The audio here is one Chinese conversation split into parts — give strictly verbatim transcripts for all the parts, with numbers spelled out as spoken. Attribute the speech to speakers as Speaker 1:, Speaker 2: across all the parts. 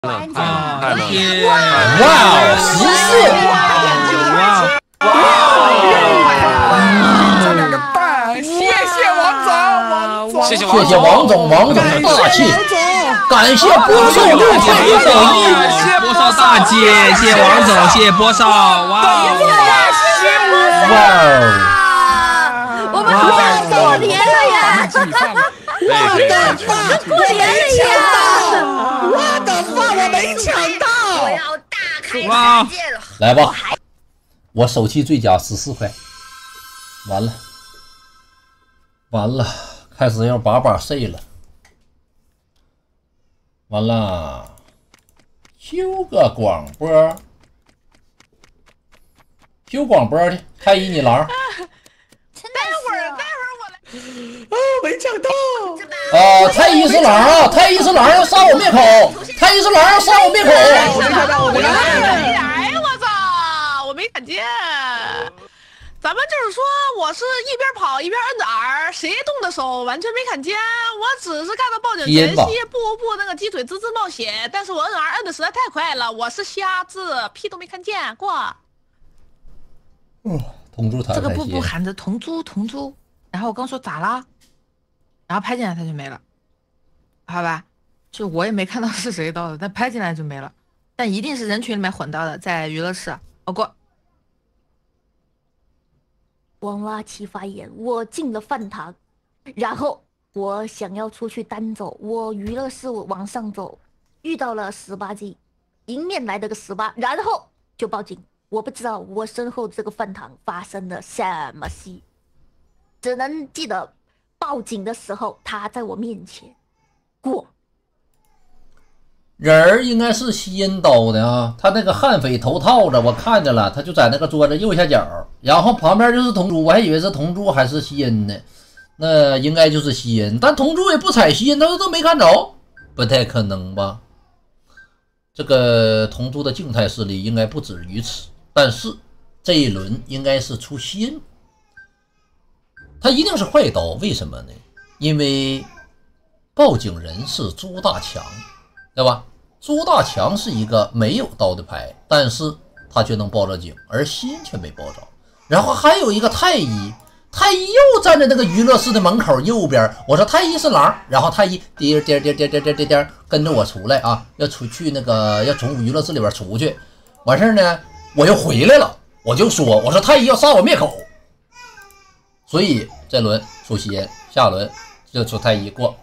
Speaker 1: 啊！
Speaker 2: 天！
Speaker 3: 哇，十四！
Speaker 2: 哇！
Speaker 1: 这两个蛋，谢谢王总，王总，
Speaker 2: 谢谢
Speaker 3: 谢谢王总，王总的大气，感谢波少六块一手艺，
Speaker 2: 波少大姐，谢谢王总，谢谢波少，哇！
Speaker 3: 哇！
Speaker 4: 我们快过年了呀！
Speaker 1: 我的饭
Speaker 4: 过年了呀！
Speaker 1: 我的饭我没抢到，
Speaker 4: 我要大开杀戒了！
Speaker 3: 来吧，我手气最佳十四块，完了，完了，开始要把把碎了，完了，修个广播，修广播的太医你狼。
Speaker 4: 待会儿，待会儿我来。
Speaker 1: 哦，没抢到。
Speaker 3: 啊，太医是狼啊！太医是狼要杀我灭口！太医是狼要杀我灭口！
Speaker 1: 我没看到，我没看到。
Speaker 5: 哎，我操！我没看见。咱们就是说，我是一边跑一边摁着 R， 谁动的手完全没看见。我只是看到报警前夕步步那个鸡腿滋滋冒血，但是我摁 R 摁的实在太快了，我是瞎子，屁都没看见过。
Speaker 3: 嗯，同猪谈
Speaker 5: 这个步步喊着同猪同猪，然后我刚说咋啦，然后拍进来他就没了，好吧，就我也没看到是谁到的，但拍进来就没了，但一定是人群里面混到的，在娱乐室。我过。
Speaker 4: 王拉奇发言，我进了饭堂，然后我想要出去单走，我娱乐室往上走，遇到了十八 G， 迎面来了个十八，然后就报警。我不知道我身后这个饭堂发生了什么戏，只能记得报警的时候他在我面前过。
Speaker 3: 人儿应该是吸阴刀的啊，他那个悍匪头套着，我看见了，他就在那个桌子右下角，然后旁边就是铜珠，我还以为是铜珠还是吸阴呢，那应该就是吸阴，但铜珠也不踩吸阴，他都没看着，不太可能吧？这个铜珠的静态视力应该不止于此。但是这一轮应该是出吸阴，他一定是坏刀，为什么呢？因为报警人是朱大强，对吧？朱大强是一个没有刀的牌，但是他却能报着警，而吸阴却没报着。然后还有一个太医，太医又站在那个娱乐室的门口右边，我说太医是狼，然后太医颠颠颠颠颠颠颠颠跟着我出来啊，要出去那个要从娱乐室里边出去，完事呢。我又回来了，我就说，我说太医要杀我灭口，所以这轮出吸阴，下轮就出太医过。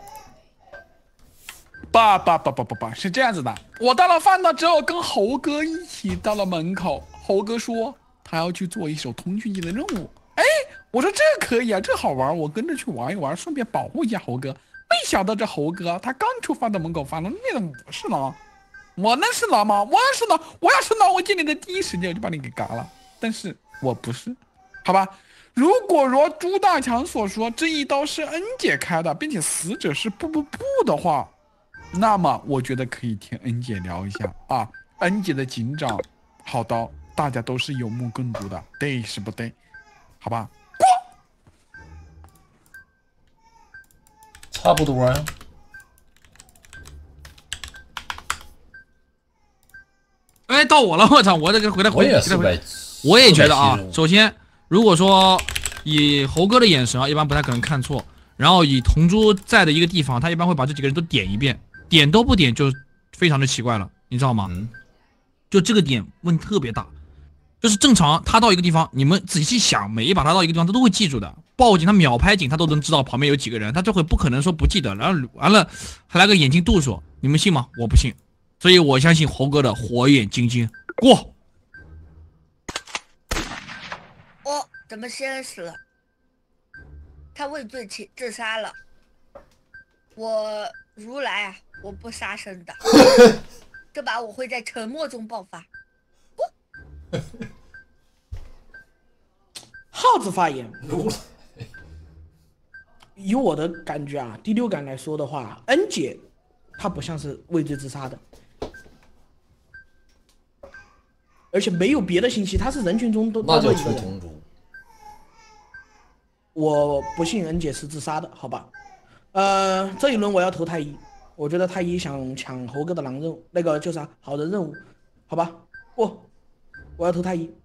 Speaker 1: 爸爸爸爸爸爸是这样子的，我到了饭堂之后，跟猴哥一起到了门口。猴哥说他要去做一手通讯机的任务，哎，我说这可以啊，这好玩，我跟着去玩一玩，顺便保护一下猴哥。没想到这猴哥他刚出饭的门口，反正灭了我是狼。我能是狼吗？我要是狼，我要是狼，我见你的第一时间我就把你给嘎了。但是我不是，好吧？如果如朱大强所说，这一刀是恩姐开的，并且死者是不不不的话，那么我觉得可以听恩姐聊一下啊。恩姐的警长，好刀，大家都是有目共睹的，对是不对？好吧？过，
Speaker 3: 差不多呀。
Speaker 2: 哎，到我了！我操，我这个回来回来回来，我也觉得啊。首先，如果说以猴哥的眼神啊，一般不太可能看错。然后以铜珠在的一个地方，他一般会把这几个人都点一遍，点都不点就非常的奇怪了，你知道吗？嗯、就这个点问题特别大。就是正常他到一个地方，你们仔细想，每一把他到一个地方他都会记住的。报警他秒拍警他都能知道旁边有几个人，他就会不可能说不记得。然后完了还来个眼睛度数，你们信吗？我不信。所以我相信猴哥的火眼金睛过。
Speaker 4: 哦，怎么先死了？他畏罪起自杀了。我如来啊，我不杀生的。这把我会在沉默中爆发。
Speaker 6: 耗子发言。以我的感觉啊，第六感来说的话，恩姐她不像是畏罪自杀的。而且没有别的信息，他是人群中都
Speaker 3: 那就出铜珠。
Speaker 6: 我不信恩姐是自杀的，好吧？呃，这一轮我要投太医， 我觉得太一想抢猴哥的狼任务，那个叫啥好人任务，好吧，过，我要投太一。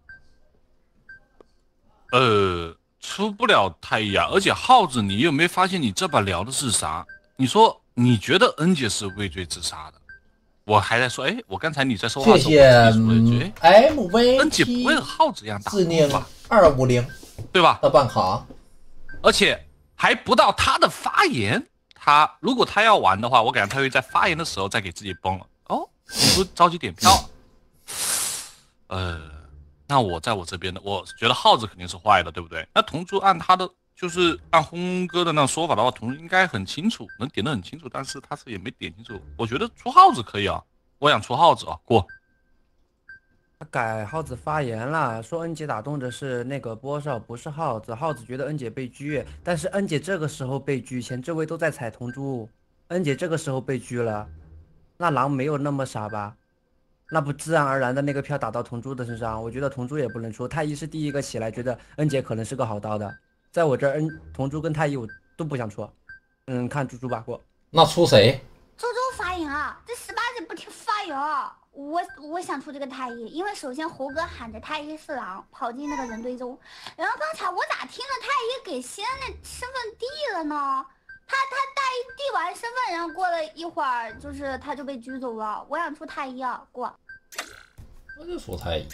Speaker 7: 呃，出不了太一啊，而且耗子，你有没有发现你这把聊的是啥？你说你觉得恩姐是畏罪自杀的，我还在说，哎，我刚才你在说话的时候，
Speaker 3: 谢谢
Speaker 7: 哎
Speaker 3: M V
Speaker 7: 恩姐不会和耗子一样打
Speaker 3: 致命二五零，
Speaker 7: 对吧？
Speaker 3: 的办卡，
Speaker 7: 而且还不到他的发言，他如果他要玩的话，我感觉他会在发言的时候再给自己崩了。哦，你不着急点票，呃。那我在我这边的，我觉得耗子肯定是坏的，对不对？那同猪按他的，就是按轰哥的那说法的话，同猪应该很清楚，能点得很清楚，但是他是也没点清楚。我觉得出耗子可以啊，我想出耗子啊，过。
Speaker 8: 他改耗子发言了，说恩姐打动的是那个波少，不是耗子。耗子觉得恩姐被狙，但是恩姐这个时候被狙，前这位都在踩同猪，恩姐这个时候被狙了，那狼没有那么傻吧？那不自然而然的那个票打到同猪的身上，我觉得同猪也不能出。太一是第一个起来觉得恩姐可能是个好刀的，在我这儿恩同猪跟太一我都不想出，嗯，看猪猪吧过。
Speaker 3: 那出谁？
Speaker 9: 猪猪发言啊，这十八姐不听发言啊。我我想出这个太一，因为首先猴哥喊着太一是狼跑进那个人堆中，然后刚才我咋听了太一给西安的身份递了呢？他他大一递完身份，然后过了一会儿，就是他就被拘走了。我想出太一啊，过。
Speaker 3: 我就出太一。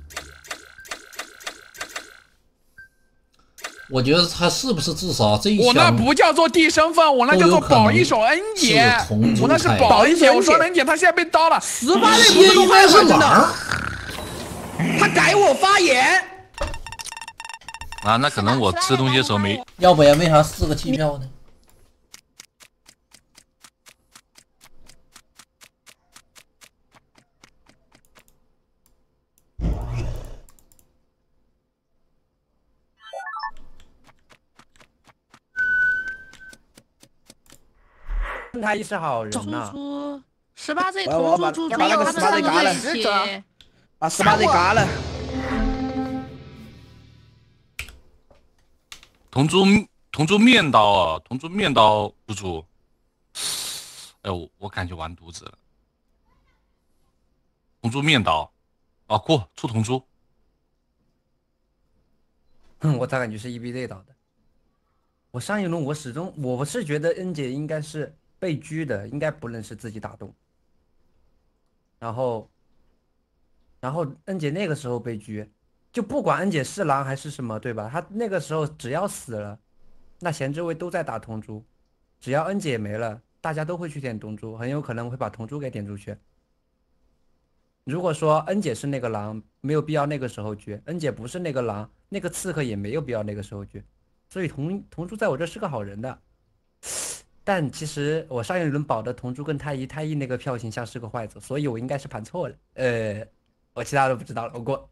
Speaker 3: 我觉得他是不是至少这一枪？
Speaker 1: 我那不叫做递身份，我那叫做保一手恩姐。我那是保一姐。我说恩姐，他现在被刀了。
Speaker 6: 十八类不是应该是狼？他改我发言。
Speaker 7: 啊，那可能我吃东西的时候没。
Speaker 3: 要不然为啥四个弃票呢？
Speaker 8: 太一是好人呐。
Speaker 5: 猪猪十八 Z
Speaker 6: 我
Speaker 5: 同猪猪猪，
Speaker 6: 把那个十八 Z 嘎了，把十八 Z 嘎了。
Speaker 7: 同猪同猪面刀啊，同猪面刀猪猪。哎呦，我感觉完犊子了。同猪面刀，啊过出同猪。
Speaker 8: 哼，我咋感觉是 E B Z 倒的？我上一轮我始终我是觉得恩姐应该是被狙的，应该不能是自己打动。然后，然后恩姐那个时候被狙，就不管恩姐是狼还是什么，对吧？她那个时候只要死了，那贤之位都在打同猪，只要恩姐没了，大家都会去点同猪，很有可能会把同猪给点出去。如果说恩姐是那个狼，没有必要那个时候狙；恩姐不是那个狼，那个刺客也没有必要那个时候狙。所以同同猪在我这是个好人的。但其实我上一轮保的同猪跟太一，太一那个票型像是个坏子，所以我应该是盘错了。呃，我其他都不知道了，我过。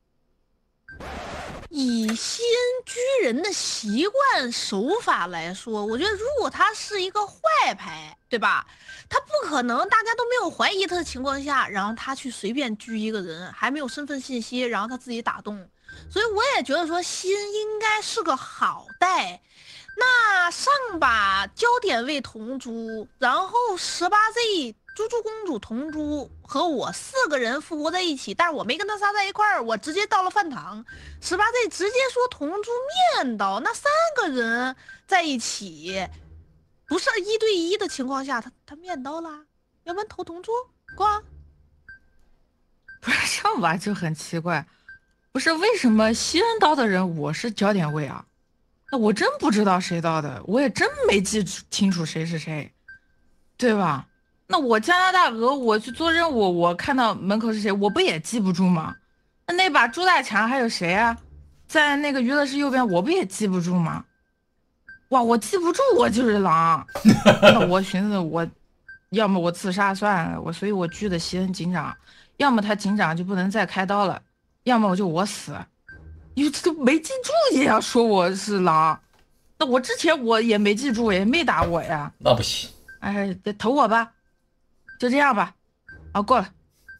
Speaker 5: 以西恩狙人的习惯手法来说，我觉得如果他是一个坏牌，对吧？他不可能大家都没有怀疑他的情况下，然后他去随便狙一个人，还没有身份信息，然后他自己打动。所以我也觉得说西恩应该是个好带。那上把焦点位同猪，然后十八 Z 猪猪公主同猪和我四个人复活在一起，但是我没跟他仨在一块儿，我直接到了饭堂。十八 Z 直接说同猪面刀，那三个人在一起，不是一对一的情况下，他他面刀啦，要不然投同猪过。
Speaker 10: 不是上把就很奇怪，不是为什么西恩刀的人我是焦点位啊？那我真不知道谁刀的，我也真没记清楚谁是谁，对吧？那我加拿大鹅，我去做任务，我看到门口是谁，我不也记不住吗？那那把朱大强还有谁啊？在那个娱乐室右边，我不也记不住吗？哇，我记不住，我就是狼。那我寻思我，要么我自杀算了，我所以我狙的西恩警长，要么他警长就不能再开刀了，要么我就我死。因为这都没记住也要说我是狼，那我之前我也没记住，也没打我呀。
Speaker 3: 那不行，
Speaker 10: 哎，投我吧，就这样吧。好，过了。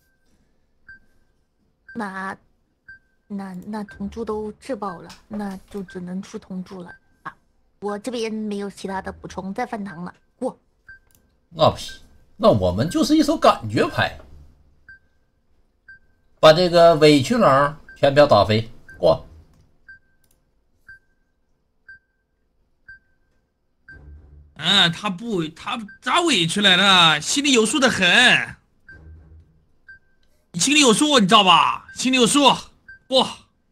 Speaker 4: 那那那同猪都自爆了，那就只能出同猪了啊！我这边没有其他的补充，在饭堂了，过。
Speaker 3: 那不行。 那我们就是一手感觉牌，把这个委屈狼全票打飞过。
Speaker 2: 嗯，他不，他咋委屈来了？心里有数的很，你心里有数，你知道吧？心里有数，不。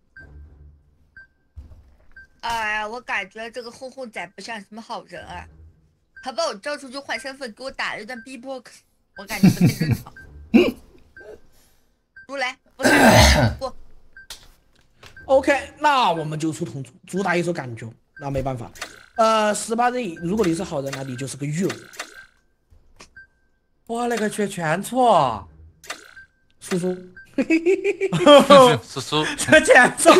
Speaker 11: 哎呀，我感觉这个轰轰仔不像什么好人啊，他把我招出去换身份，给我打了一段 B box， 我感觉不太正常。出来，不来，不。
Speaker 6: OK， 那我们就出同主，主打一手感觉，那没办法。呃，十八 Z， 如果你是好人，那你就是个狱人。
Speaker 8: 我勒个去，全错！
Speaker 6: 叔叔，
Speaker 7: 叔叔，
Speaker 8: 这全错！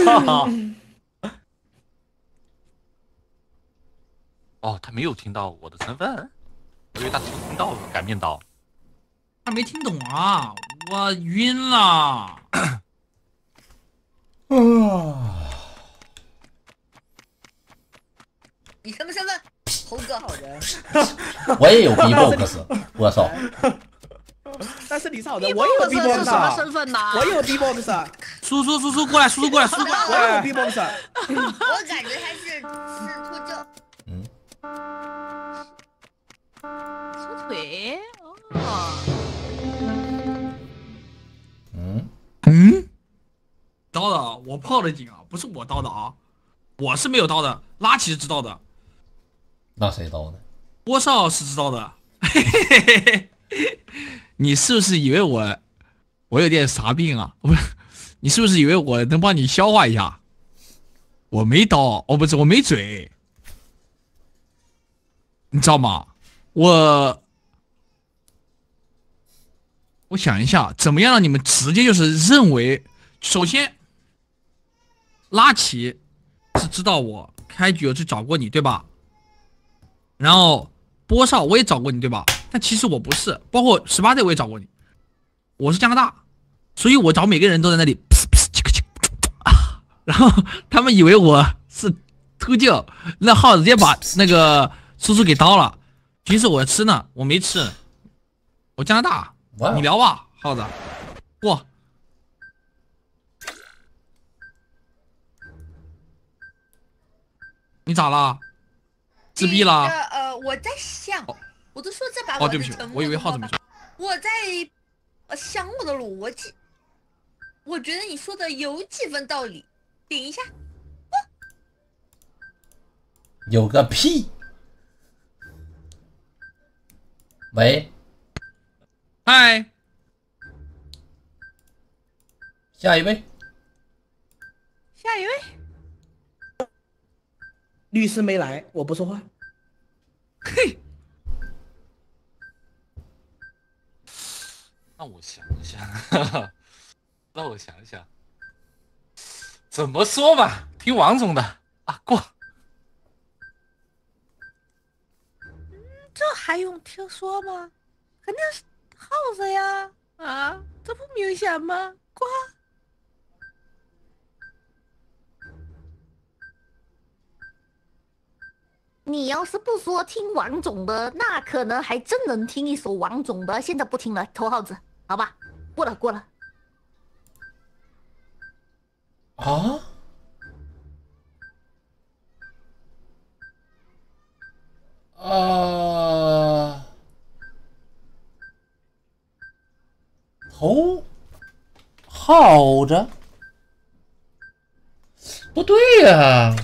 Speaker 7: 哦，他没有听到我的身份，我以为他听到了，改面刀。
Speaker 2: 他没听懂啊，我晕了。
Speaker 3: 啊！
Speaker 11: 你什么身份？猴哥。
Speaker 3: 我也有 B box， 我操！
Speaker 6: 但是你是好人，我也有 B box
Speaker 5: 是什么身份呢？
Speaker 6: 我也有 B box。
Speaker 2: 叔叔叔叔过来，叔叔过来，叔叔过来，
Speaker 6: 我也有 B box。
Speaker 11: 我感觉他是是秃鹫。
Speaker 3: 嗯。
Speaker 5: 出腿哦。
Speaker 3: 嗯
Speaker 2: 嗯。刀的，我报了警啊，不是我刀的啊，我是没有刀的，拉奇是知道的。
Speaker 3: 那谁刀的？
Speaker 2: 波少是知道的。嘿嘿嘿嘿。你是不是以为我我有点啥病啊？不是，你是不是以为我能帮你消化一下？我没刀，哦不是，我没嘴，你知道吗？我我想一下，怎么样让你们直接就是认为，首先，拉奇是知道我开局有去找过你，对吧？然后波少我也找过你，对吧？但其实我不是，包括十八 Z 我也找过你，我是加拿大，所以我找每个人都在那里，啊，然后他们以为我是秃鹫，那耗子直接把那个叔叔给刀了，其实我吃呢，我没吃，我加拿大，你聊吧，耗子，过。你咋了？自闭了？
Speaker 11: 呃，我在想，我都说这把
Speaker 2: 哦，对不起，我以为耗子没说。
Speaker 11: 我在想我的逻辑，我觉得你说的有几分道理。顶一下，
Speaker 3: 有个屁！喂，
Speaker 2: 嗨，
Speaker 3: 下一位，
Speaker 5: 下一位。
Speaker 6: 律师没来，我不说话。
Speaker 2: 嘿，
Speaker 7: 让我想想，让我想想，怎么说吧？听王总的啊，过。
Speaker 5: 这还用听说吗？肯定是耗子呀！啊，这不明显吗？过。
Speaker 4: 你要是不说听王总的，那可能还真能听一首王总的。现在不听了，头耗子，好吧，过了过了。
Speaker 3: 啊？啊？头耗着？不对呀、啊。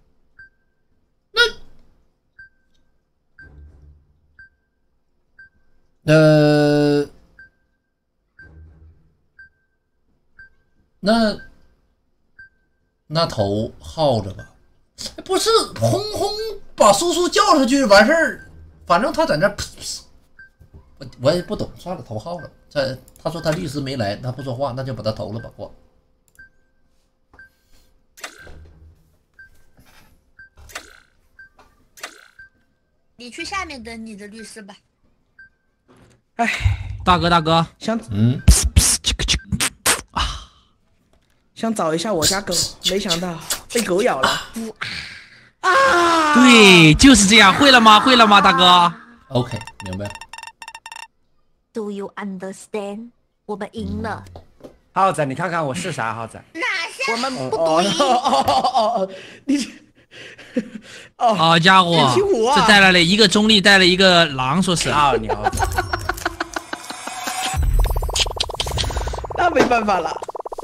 Speaker 3: 呃，那那头耗着吧，不是轰轰把叔叔叫出去完事儿，反正他在那噗噗，我我也不懂，算了，头耗了。这他说他律师没来，他不说话，那就把他投了吧，过。
Speaker 11: 你去下面等你的律师吧。
Speaker 6: 哎，
Speaker 2: 大哥大哥，
Speaker 6: 想
Speaker 3: 嗯，
Speaker 6: 想找一下我家狗，没想到被狗咬了。
Speaker 2: 啊！对，就是这样，会了吗？会了吗，大哥
Speaker 3: ？OK， 明白。
Speaker 4: Do you understand？ 我们赢了。
Speaker 8: 浩仔，你看看我是啥？浩仔，
Speaker 9: 哪是？
Speaker 4: 我们不赌赢。
Speaker 6: 哦哦哦哦哦，你。哦，
Speaker 2: 好家伙，
Speaker 6: 啊、
Speaker 2: 这带来了一个中立，带了一个狼，说是
Speaker 8: 啊，你好，
Speaker 6: 那没办法了，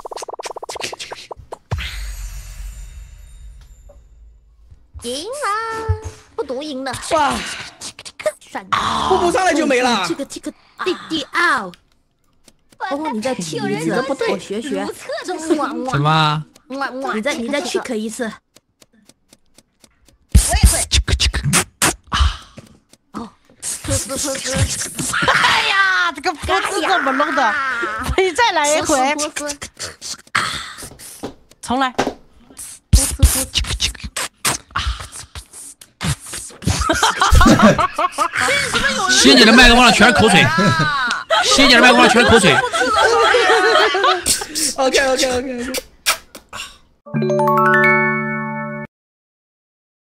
Speaker 4: 赢了，不赌赢了，
Speaker 6: 哇，
Speaker 4: 算了，
Speaker 6: 步步上来就没了，
Speaker 4: 这个这个弟弟啊，哦，你再 kick 一次，不对，我学学，
Speaker 2: 什么？
Speaker 4: 你再你再 kick 一次。
Speaker 9: 我也会。
Speaker 4: 哦，呵呵呵呵。
Speaker 5: 哎呀，这个脖子怎么弄的？你再来一回。重来。
Speaker 2: 谢你的麦克风上全是口水，谢你的麦克风上全是口水。
Speaker 6: OK OK OK OK。